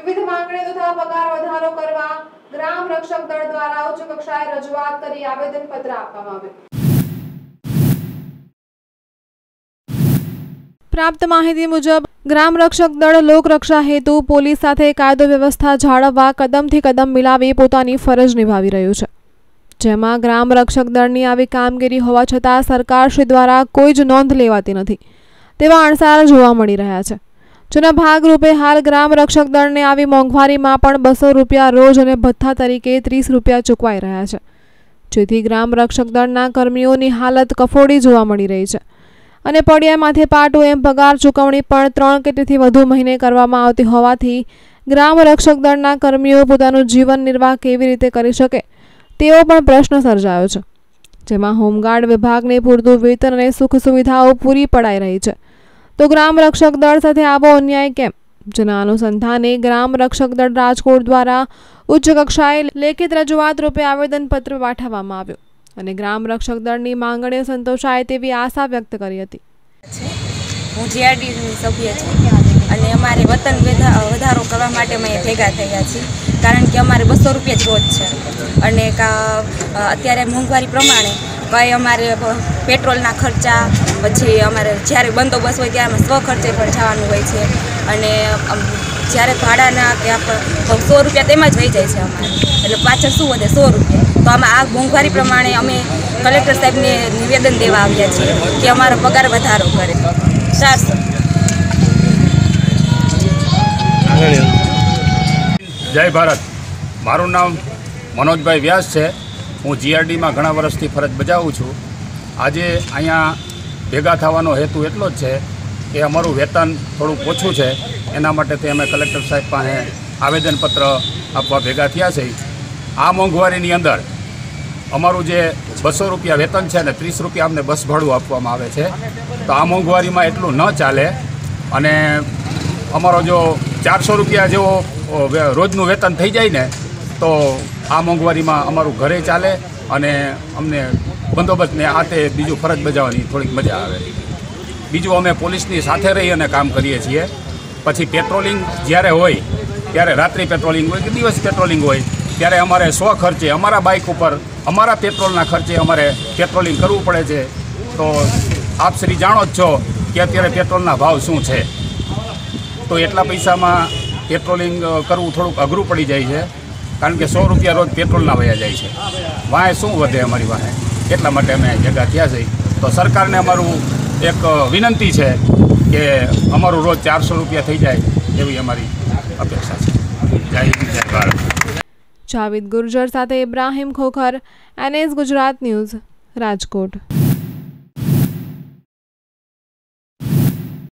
વિવિધ માંગણીઓ તથા પગાર વધારો કરવા ગ્રામ રક્ષક દળ દ્વારા ઉચ્ચ કક્ષાએ રજૂઆત કરી આવેદનપત્ર આપવામાં આવ્યું। પ્રાપ્ત માહિતી મુજબ ગ્રામ રક્ષક દળ લોકરક્ષા હેતુ પોલીસ સાથે કાયદો વ્યવસ્થા જાળવવા કદમથી કદમ મિલાવી પોતાની ફરજ નિભાવી રહ્યું છે, જેમાં ગ્રામ રક્ષક દળની આવી કામગીરી હોવા છતાં સરકારશ્રી દ્વારા કોઈ જ નોંધ લેવાતી નથી તેવા અણસાર જોવા મળી રહ્યા છે, જેના ભાગરૂપે હાલ ગ્રામ રક્ષક દળને આવી મોંઘવારીમાં પણ 200 રૂપિયા રોજ અને ભથ્થા તરીકે 30 રૂપિયા ચૂકવાઈ રહ્યા છે, જેથી ગ્રામ રક્ષક દળના કર્મીઓની હાલત કફોડી જોવા મળી રહી છે અને પડ્યા માથે પાટું એમ પગાર ચૂકવણી પણ 3 કે તેથી વધુ મહિને કરવામાં આવતી હોવાથી ગ્રામ રક્ષક દળના કર્મીઓ પોતાનું જીવન નિર્વાહ કેવી રીતે કરી શકે તેવો પણ પ્રશ્ન સર્જાયો છે, જેમાં હોમગાર્ડ વિભાગને પૂરતું વેતન અને સુખ સુવિધાઓ પૂરી પડાઈ રહી છે, તો ગ્રામ રક્ષક દળ સાથે આવો અન્યાય કેમ? જેના અનુસંધાને ગ્રામ રક્ષક દળ રાજકોટ દ્વારા ઉચ્ચ કક્ષાએ લેખિત રજૂઆત રૂપે આવેદનપત્ર પાઠવવામાં આવ્યું અને ગ્રામ રક્ષક દળની માંગણીઓ સંતોષાય તેવી આશા વ્યક્ત કરી હતી। હું જીઆરડીની સભ્ય છું અને અમારે વતન વધારો કરવા માટે અમે ભેગા થયા છીએ, કારણ કે અમારે 200 રૂપિયા જ રોજ છે અને અત્યારે મોંઘવારી પ્રમાણે કંઈ અમારે પેટ્રોલના ખર્ચા, પછી અમારે જ્યારે બંદોબસ્ત હોય ત્યારે અમે સ્વખર્ચે પણ જવાનું હોય છે અને જ્યારે ભાડાના કે 100 રૂપિયા તેમાં જ વહી જાય છે અમારે, એટલે પાછળ શું વધે 100 રૂપિયા। તો આમાં આ મોંઘવારી પ્રમાણે અમે કલેક્ટર સાહેબને નિવેદન દેવા આવ્યા છીએ કે અમારો પગાર વધારો કરે। 400। જય ભારત। મારું નામ મનોજભાઈ વ્યાસ છે। હું જીઆરડીમાં ઘણા વર્ષથી ફરજ બજાવું છું। આજે અહીંયા ભેગા થવાનો હેતુ એટલો જ છે કે અમારું વેતન થોડુંક ઓછું છે, એના માટેથી અમે કલેક્ટર સાહેબ પાસે આવેદનપત્ર આપવા ભેગા થયા છે। આ મોંઘવારીની અંદર અમારું જે 200 રૂપિયા વેતન છે ને 30 રૂપિયા અમને બસ ભાડું આપવામાં આવે છે, તો આ મોંઘવારીમાં એટલું ન ચાલે અને અમારો જો 400 રૂપિયા જેવો રોજનું વેતન થઈ જાય ને તો આ મોંઘવારીમાં અમારું ઘરે ચાલે અને અમને બંદોબસ્તને આ તે બીજું ફરજ બજાવવાની થોડીક મજા આવે। બીજું અમે પોલીસની સાથે રહી અને કામ કરીએ છીએ। પછી પેટ્રોલિંગ જ્યારે હોય ત્યારે રાત્રિ પેટ્રોલિંગ હોય કે દિવસ પેટ્રોલિંગ હોય ત્યારે અમારે સ્વખર્ચે અમારા બાઇક ઉપર અમારા પેટ્રોલના ખર્ચે અમારે પેટ્રોલિંગ કરવું પડે છે। તો આપ શ્રી જાણો જ છો કે અત્યારે પેટ્રોલના ભાવ શું છે, તો એટલા પૈસામાં પેટ્રોલિંગ કરવું થોડુંક અઘરું પડી જાય છે, કારણ કે 100 રૂપિયા રોજ પેટ્રોલના વયા જાય છે, વાંહે શું વધે અમારી વાંહે, એટલા માટે અમે ભેગા થયા છીએ। તો સરકારને અમારું એક વિનંતી છે કે અમારું રોજ 400 રૂપિયા થઈ જાય એવી અમારી અપેક્ષા છે। જય હિન્દ, જય ભારત। જાવેદ ગુર્જર સાથે ઇબ્રાહિમ ખોખર, NS ગુજરાત ન્યૂઝ, રાજકોટ।